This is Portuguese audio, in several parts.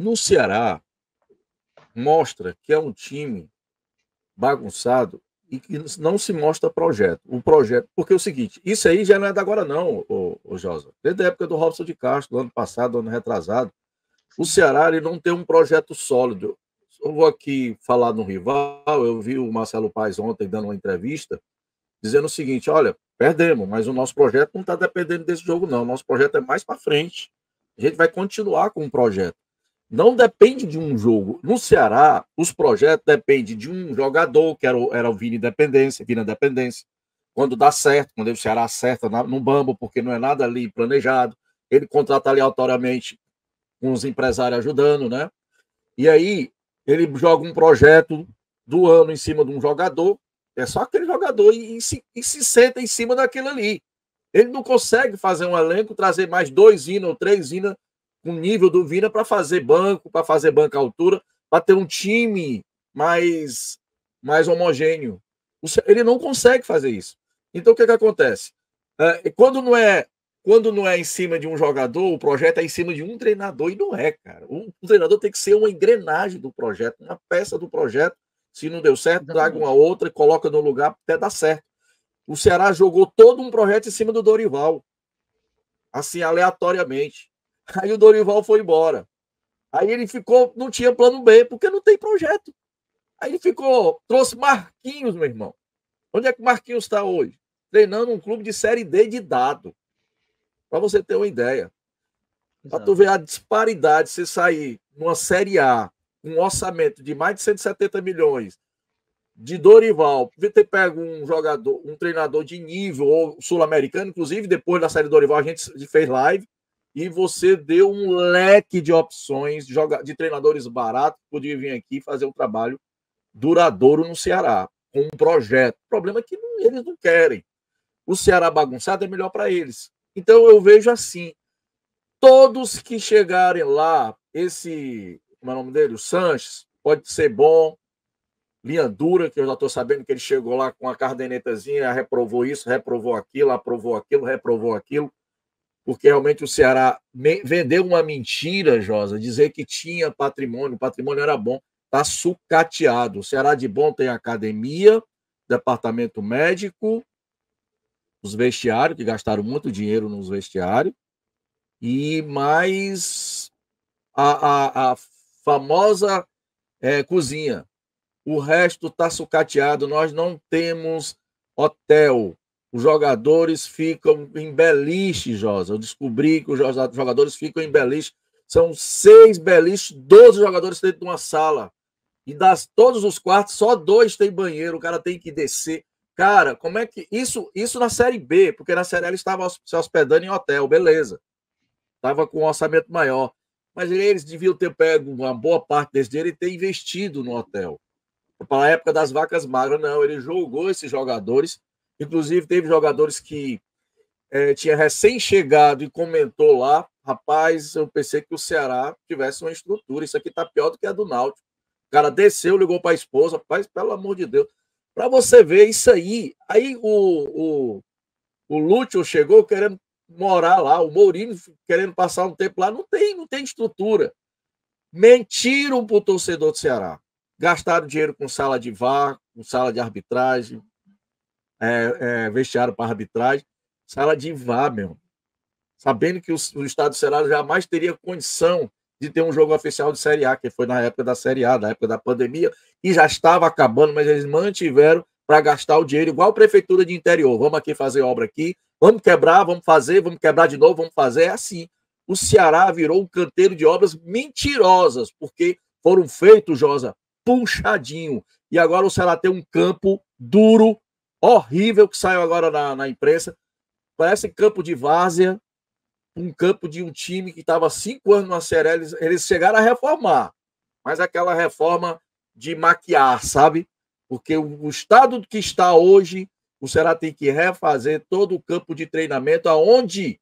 no Ceará, mostra que é um time bagunçado e que não se mostra projeto. O projeto, porque é o seguinte, isso aí já não é de agora não, o Josa. Desde a época do Robson de Castro, do ano passado, do ano retrasado, o Ceará ele não tem um projeto sólido. Eu vou aqui falar no rival, eu vi o Marcelo Paes ontem dando uma entrevista, dizendo o seguinte, olha, perdemos, mas o nosso projeto não está dependendo desse jogo não, o nosso projeto é mais para frente. A gente vai continuar com o projeto. Não depende de um jogo. No Ceará, os projetos dependem de um jogador, que era o Vina Independência. Quando dá certo, quando o Ceará acerta no bambo, porque não é nada ali planejado, ele contrata aleatoriamente com os empresários ajudando, né? E aí ele joga um projeto do ano em cima de um jogador, é só aquele jogador e se senta em cima daquilo ali. Ele não consegue fazer um elenco, trazer mais 2 Vina ou 3 Vina com o nível do Vina para fazer banco à altura, para ter um time mais homogêneo. Ele não consegue fazer isso. Então, o que acontece? Quando não é em cima de um jogador, o projeto é em cima de um treinador, e não é, cara. O treinador tem que ser uma engrenagem do projeto, uma peça do projeto. Se não deu certo, traga uma outra e coloca no lugar até dar certo. O Ceará jogou todo um projeto em cima do Dorival, assim, aleatoriamente. Aí o Dorival foi embora. Aí ele ficou, não tinha plano B, porque não tem projeto. Aí ele trouxe Marquinhos, meu irmão. Onde é que Marquinhos está hoje? Treinando um clube de Série D de dado. Para você ter uma ideia. Para tu ver a disparidade, você sair numa Série A, com um orçamento de mais de 170 milhões, de Dorival, ter pego um jogador, um treinador de nível ou sul-americano, inclusive depois da série Dorival a gente fez live e você deu um leque de opções de treinadores baratos que podiam vir aqui fazer um trabalho duradouro no Ceará, com um projeto. O problema é que eles não querem. O Ceará bagunçado é melhor para eles. Então eu vejo assim, todos que chegarem lá, como é o nome dele? O Sanches, pode ser bom, linha dura, que eu já estou sabendo que ele chegou lá com a cadernetazinha, reprovou isso, reprovou aquilo, aprovou aquilo, reprovou aquilo, porque realmente o Ceará vendeu uma mentira, Josa, dizer que tinha patrimônio, o patrimônio era bom, está sucateado. O Ceará de bom tem academia, departamento médico, os vestiários, que gastaram muito dinheiro nos vestiários, e mais a famosa cozinha. O resto está sucateado, nós não temos hotel. Os jogadores ficam em beliche, Josa. Eu descobri que os jogadores ficam em beliche. São 6 beliches, 12 jogadores dentro de uma sala. E todos os quartos, só 2 tem banheiro. O cara tem que descer. Cara, como é que... Isso na Série B, porque na Série A ele estava se hospedando em hotel, beleza. Estava com um orçamento maior. Mas eles deviam ter pego uma boa parte desse dinheiro e ter investido no hotel. Para a época das vacas magras, não. Ele jogou esses jogadores. Inclusive, teve jogadores que tinha recém-chegado e comentou lá, rapaz, eu pensei que o Ceará tivesse uma estrutura. Isso aqui está pior do que a do Náutico. O cara desceu, ligou para a esposa, rapaz, pelo amor de Deus. Para você ver isso aí. Aí o Lúcio chegou querendo morar lá, o Mourinho querendo passar um tempo lá. Não tem estrutura. Mentiram para o torcedor do Ceará. Gastaram dinheiro com sala de VAR, com sala de arbitragem, vestiário para arbitragem, sala de VAR, meu. Sabendo que o estado do Ceará jamais teria condição de ter um jogo oficial de Série A, que foi na época da Série A, na época da pandemia, e já estava acabando, mas eles mantiveram para gastar o dinheiro, igual a prefeitura de interior. Vamos aqui fazer obra aqui, vamos quebrar, vamos fazer, vamos quebrar de novo, vamos fazer. É assim. O Ceará virou um canteiro de obras mentirosas, porque foram feitos, Josa, puxadinho. E agora o Ceará tem um campo duro, horrível, que saiu agora na imprensa. Parece campo de várzea, um campo de um time que estava 5 anos na Série A. Eles chegaram a reformar, mas aquela reforma de maquiar, sabe? Porque o estado que está hoje, o Ceará tem que refazer todo o campo de treinamento, aonde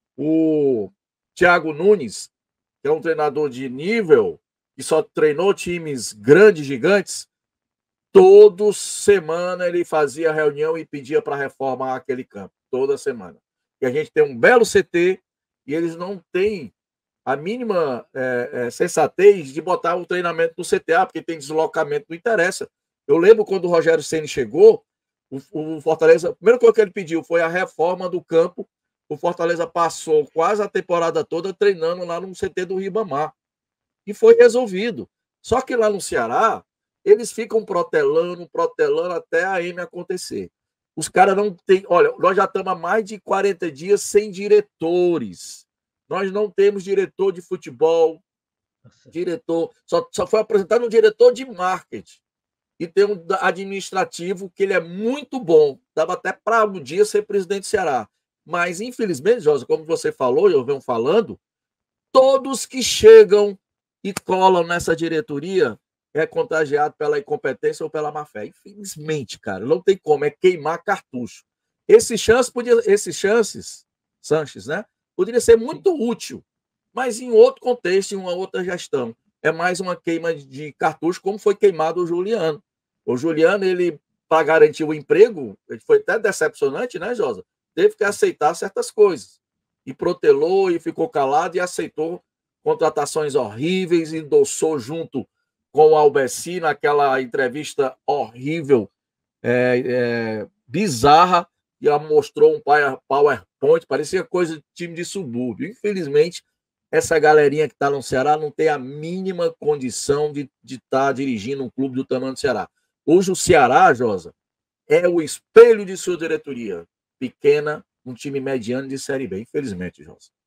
o Thiago Nunes, que é um treinador de nível, que só treinou times grandes, gigantes, toda semana ele fazia reunião e pedia para reformar aquele campo, toda semana. E a gente tem um belo CT e eles não têm a mínima sensatez de botar o treinamento no CTA, porque tem deslocamento, não interessa. Eu lembro quando o Rogério Ceni chegou, o Fortaleza, a primeira coisa que ele pediu foi a reforma do campo. O Fortaleza passou quase a temporada toda treinando lá no CT do Ribamar. E foi resolvido. Só que lá no Ceará, eles ficam protelando até a M acontecer. Os caras não têm. Olha, nós já estamos há mais de 40 dias sem diretores. Nós não temos diretor de futebol, diretor. Só foi apresentado um diretor de marketing. E tem um administrativo que ele é muito bom. Dava até para um dia ser presidente do Ceará. Mas, infelizmente, Josa, como você falou, eu venho falando, todos que chegam e colam nessa diretoria é contagiado pela incompetência ou pela má-fé. Infelizmente, cara, não tem como, é queimar cartucho. Esses chances, Sanches, né? Poderia ser muito útil, mas em outro contexto, em uma outra gestão. É mais uma queima de cartucho, como foi queimado o Juliano. O Juliano, ele, para garantir o emprego, ele foi até decepcionante, né, Josa? Teve que aceitar certas coisas. E protelou, e ficou calado, e aceitou contratações horríveis, endossou junto com o Albeci naquela entrevista horrível, bizarra, e ela mostrou um PowerPoint, parecia coisa de time de subúrbio. Infelizmente, essa galerinha que está no Ceará não tem a mínima condição de estar dirigindo um clube do tamanho do Ceará. Hoje o Ceará, Josa, é o espelho de sua diretoria. Pequena, um time mediano de Série B, infelizmente, Josa.